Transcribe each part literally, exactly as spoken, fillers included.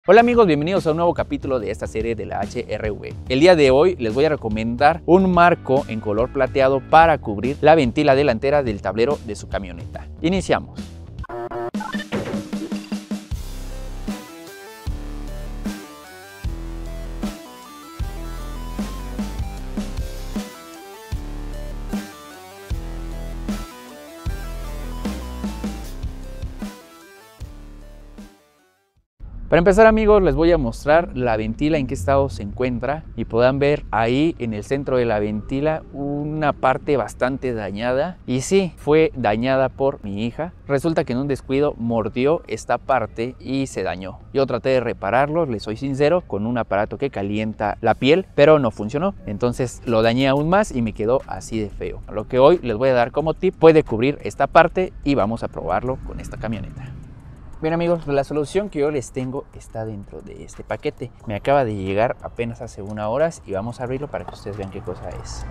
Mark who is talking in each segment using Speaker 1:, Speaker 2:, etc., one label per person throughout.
Speaker 1: Hola amigos, bienvenidos a un nuevo capítulo de esta serie de la H R V. El día de hoy les voy a recomendar un marco en color plateado para cubrir la ventila delantera del tablero de su camioneta. Iniciamos. Para empezar amigos, les voy a mostrar la ventila en qué estado se encuentra y podrán ver ahí en el centro de la ventila una parte bastante dañada, y sí, fue dañada por mi hija. Resulta que en un descuido mordió esta parte y se dañó. Yo traté de repararlo, les soy sincero, con un aparato que calienta la piel, pero no funcionó. Entonces lo dañé aún más y me quedó así de feo. Lo que hoy les voy a dar como tip puede cubrir esta parte y vamos a probarlo con esta camioneta. Bien amigos, la solución que yo les tengo está dentro de este paquete. Me acaba de llegar apenas hace una hora y vamos a abrirlo para que ustedes vean qué cosa es.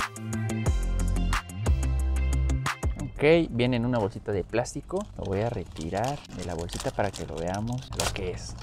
Speaker 1: Ok, viene en una bolsita de plástico. Lo voy a retirar de la bolsita para que lo veamos lo que es.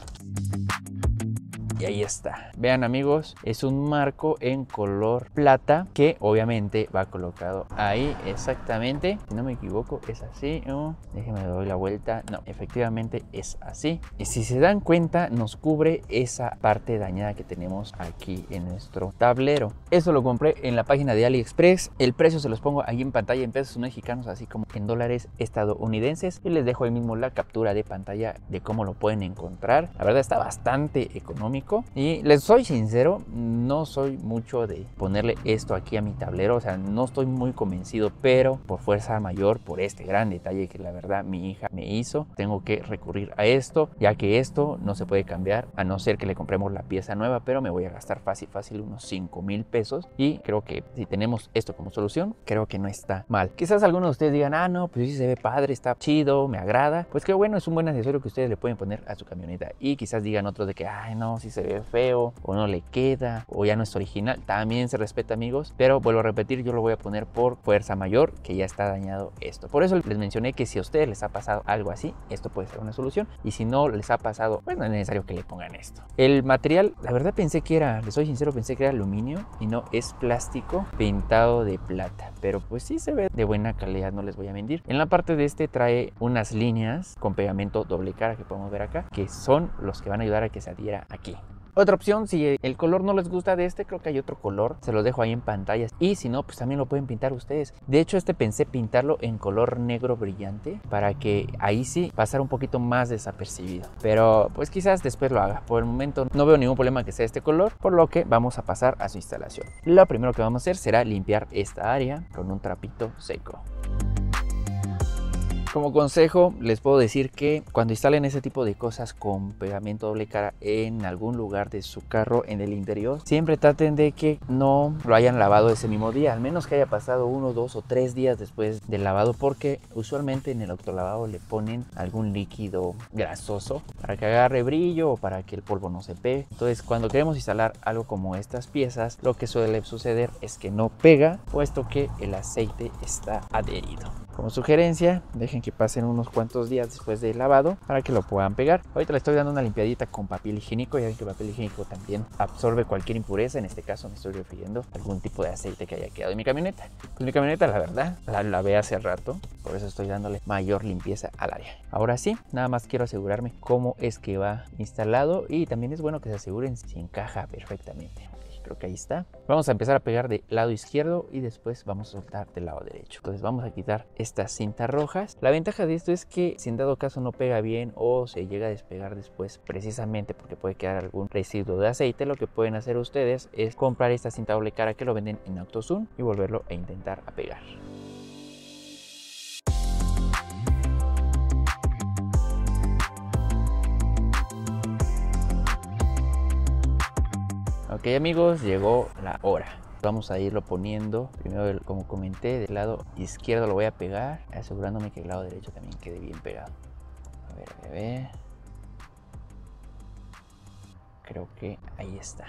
Speaker 1: Y ahí está. Vean amigos, es un marco en color plata que obviamente va colocado ahí exactamente. Si no me equivoco es así. Oh, déjenme doy la vuelta. No, efectivamente es así. Y si se dan cuenta nos cubre esa parte dañada que tenemos aquí en nuestro tablero. Eso lo compré en la página de AliExpress. El precio se los pongo ahí en pantalla en pesos mexicanos, así como en dólares estadounidenses. Y les dejo ahí mismo la captura de pantalla de cómo lo pueden encontrar. La verdad está bastante económico. Y les soy sincero, no soy mucho de ponerle esto aquí a mi tablero, o sea, no estoy muy convencido, pero por fuerza mayor, por este gran detalle que la verdad mi hija me hizo, tengo que recurrir a esto, ya que esto no se puede cambiar a no ser que le compremos la pieza nueva, pero me voy a gastar fácil, fácil unos cinco mil pesos, y creo que si tenemos esto como solución, creo que no está mal. Quizás algunos de ustedes digan, ah no, pues sí se ve padre, está chido, me agrada, pues qué bueno, es un buen accesorio que ustedes le pueden poner a su camioneta. Y quizás digan otros de que, ay no, si se ve feo o no le queda o ya no es original, también se respeta amigos, pero vuelvo a repetir, yo lo voy a poner por fuerza mayor, que ya está dañado esto. Por eso les mencioné que si a ustedes les ha pasado algo así, esto puede ser una solución, y si no les ha pasado, pues no es necesario que le pongan esto. El material, la verdad pensé que era, les soy sincero, pensé que era aluminio y no, es plástico pintado de plata, pero pues sí se ve de buena calidad, no les voy a mentir. En la parte de este trae unas líneas con pegamento doble cara que podemos ver acá, que son los que van a ayudar a que se adhiera aquí. Otra opción, si el color no les gusta de este, creo que hay otro color, se los dejo ahí en pantalla, y si no, pues también lo pueden pintar ustedes. De hecho, este pensé pintarlo en color negro brillante para que ahí sí pasara un poquito más desapercibido, pero pues quizás después lo haga. Por el momento no veo ningún problema que sea este color, por lo que vamos a pasar a su instalación. Lo primero que vamos a hacer será limpiar esta área con un trapito seco. Como consejo les puedo decir que cuando instalen ese tipo de cosas con pegamento doble cara en algún lugar de su carro en el interior, siempre traten de que no lo hayan lavado ese mismo día, al menos que haya pasado uno, dos o tres días después del lavado, porque usualmente en el autolavado le ponen algún líquido grasoso para que agarre brillo o para que el polvo no se pegue. Entonces cuando queremos instalar algo como estas piezas, lo que suele suceder es que no pega, puesto que el aceite está adherido. Como sugerencia, dejen que pasen unos cuantos días después del lavado para que lo puedan pegar. Ahorita le estoy dando una limpiadita con papel higiénico, ya ven que el papel higiénico también absorbe cualquier impureza. En este caso me estoy refiriendo a algún tipo de aceite que haya quedado en mi camioneta. Pues mi camioneta, la verdad, la lavé hace rato, por eso estoy dándole mayor limpieza al área. Ahora sí, nada más quiero asegurarme cómo es que va instalado, y también es bueno que se aseguren si encaja perfectamente. Creo que ahí está. Vamos a empezar a pegar del lado izquierdo y después vamos a soltar del lado derecho. Entonces vamos a quitar estas cintas rojas. La ventaja de esto es que si en dado caso no pega bien o se llega a despegar después, precisamente porque puede quedar algún residuo de aceite, lo que pueden hacer ustedes es comprar esta cinta doble cara que lo venden en AutoZone y volverlo a intentar a pegar. Ok amigos, llegó la hora. Vamos a irlo poniendo, primero como comenté, del lado izquierdo lo voy a pegar, asegurándome que el lado derecho también quede bien pegado. A ver, a ver, a ver. Creo que ahí está.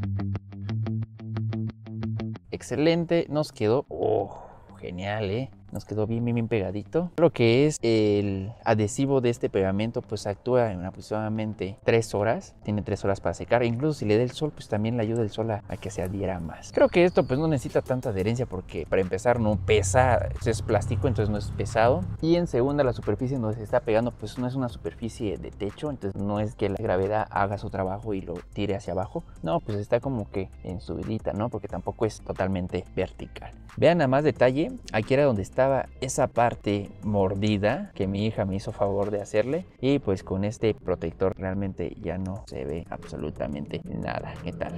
Speaker 1: Excelente, nos quedó. Oh, genial, ¿eh? nos quedó bien, bien, bien pegadito. Lo que es el adhesivo de este pegamento pues actúa en aproximadamente tres horas. Tiene tres horas para secar. E incluso si le da el sol, pues también le ayuda el sol a, a que se adhiera más. Creo que esto pues no necesita tanta adherencia porque para empezar no pesa, es plástico, entonces no es pesado. Y en segunda, la superficie donde se está pegando pues no es una superficie de techo, entonces no es que la gravedad haga su trabajo y lo tire hacia abajo. No, pues está como que en subidita, ¿no? Porque tampoco es totalmente vertical. Vean a más detalle, aquí era donde estaba esa parte mordida que mi hija me hizo favor de hacerle. Y pues con este protector realmente ya no se ve absolutamente nada. ¿Qué tal?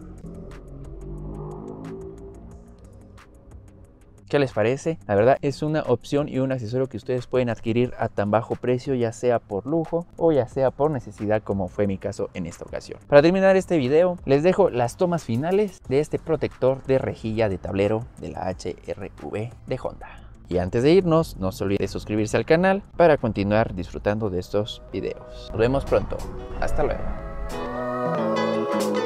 Speaker 1: ¿Qué les parece? La verdad es una opción y un accesorio que ustedes pueden adquirir a tan bajo precio, ya sea por lujo o ya sea por necesidad, como fue mi caso en esta ocasión. Para terminar este video, les dejo las tomas finales de este protector de rejilla de tablero de la H R V de Honda. Y antes de irnos, no se olviden de suscribirse al canal para continuar disfrutando de estos videos. Nos vemos pronto. Hasta luego.